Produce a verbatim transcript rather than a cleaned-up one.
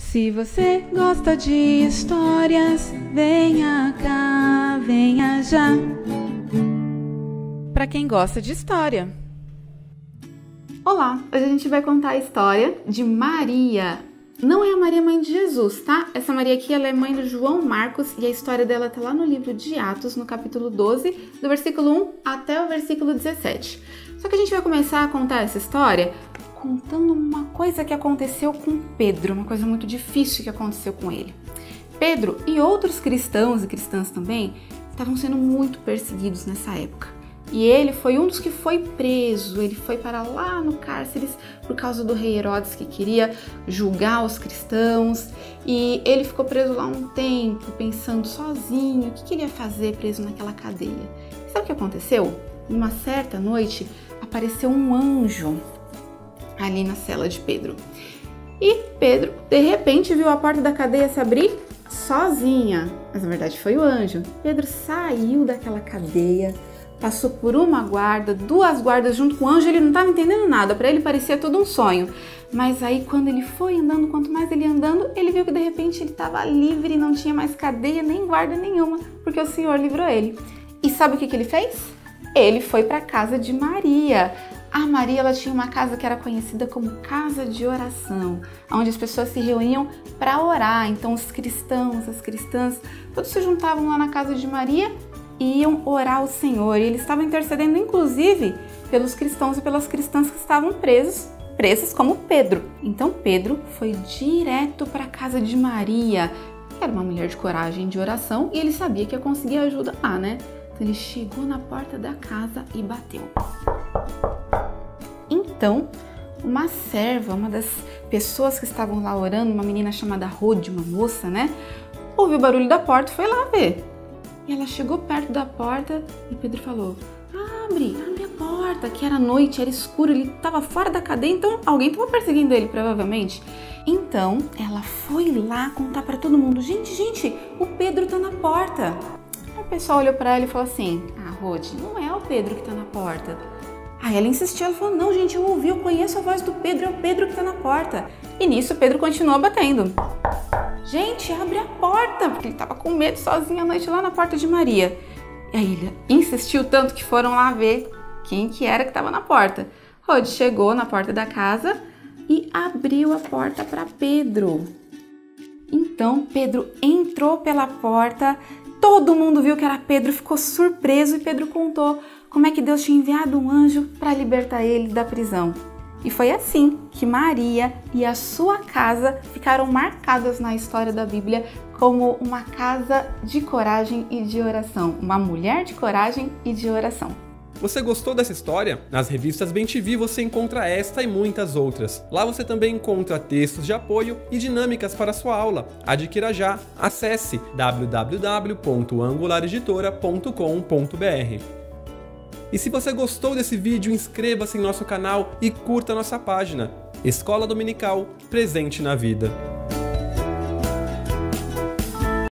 Se você gosta de histórias, venha cá, venha já. Para quem gosta de história. Olá, hoje a gente vai contar a história de Maria. Não é a Maria, mãe de Jesus, tá? Essa Maria aqui, ela é mãe do João Marcos e a história dela tá lá no livro de Atos, no capítulo doze, do versículo um até o versículo dezessete. Só que a gente vai começar a contar essa história contando uma coisa que aconteceu com Pedro, uma coisa muito difícil que aconteceu com ele. Pedro e outros cristãos e cristãs também estavam sendo muito perseguidos nessa época. E ele foi um dos que foi preso, ele foi para lá no cárcere por causa do rei Herodes que queria julgar os cristãos. E ele ficou preso lá um tempo, pensando sozinho o que ele ia fazer preso naquela cadeia. E sabe o que aconteceu? Numa certa noite apareceu um anjo ali na cela de Pedro. E Pedro, de repente, viu a porta da cadeia se abrir sozinha. Mas na verdade foi o anjo. Pedro saiu daquela cadeia, passou por uma guarda, duas guardas junto com o anjo, ele não estava entendendo nada, para ele parecia tudo um sonho. Mas aí quando ele foi andando, quanto mais ele ia andando, ele viu que de repente ele estava livre, não tinha mais cadeia, nem guarda nenhuma, porque o Senhor livrou ele. E sabe o que, que ele fez? Ele foi para a casa de Maria. A Maria, ela tinha uma casa que era conhecida como casa de oração, onde as pessoas se reuniam para orar. Então os cristãos, as cristãs, todos se juntavam lá na casa de Maria e iam orar ao Senhor. E eles estavam intercedendo, inclusive, pelos cristãos e pelas cristãs que estavam presos, presas como Pedro. Então Pedro foi direto para a casa de Maria, que era uma mulher de coragem e de oração, e ele sabia que ia conseguir ajuda lá, né? Então ele chegou na porta da casa e bateu. Então, uma serva, uma das pessoas que estavam lá orando, uma menina chamada Rode, uma moça, né? Ouviu o barulho da porta e foi lá ver. E ela chegou perto da porta e Pedro falou: abre, abre a porta, que era noite, era escuro, ele estava fora da cadeia, então alguém estava perseguindo ele, provavelmente. Então, ela foi lá contar para todo mundo: gente, gente, o Pedro tá na porta. Aí o pessoal olhou para ela e falou assim: ah, Rode, não é o Pedro que tá na porta. Aí ela insistiu, ela falou: não, gente, eu ouvi, eu conheço a voz do Pedro, é o Pedro que tá na porta. E nisso o Pedro continuou batendo. Gente, abre a porta, porque ele tava com medo sozinho à noite lá na porta de Maria. E aí ele insistiu tanto que foram lá ver quem que era que tava na porta. Rode chegou na porta da casa e abriu a porta para Pedro. Então Pedro entrou pela porta, todo mundo viu que era Pedro, ficou surpreso e Pedro contou como é que Deus tinha enviado um anjo para libertar ele da prisão. E foi assim que Maria e a sua casa ficaram marcadas na história da Bíblia como uma casa de coragem e de oração, uma mulher de coragem e de oração. Você gostou dessa história? Nas revistas Bem T V você encontra esta e muitas outras. Lá você também encontra textos de apoio e dinâmicas para a sua aula. Adquira já. Acesse w w w ponto angular editora ponto com ponto b r. E se você gostou desse vídeo, inscreva-se em nosso canal e curta nossa página. Escola Dominical, presente na vida.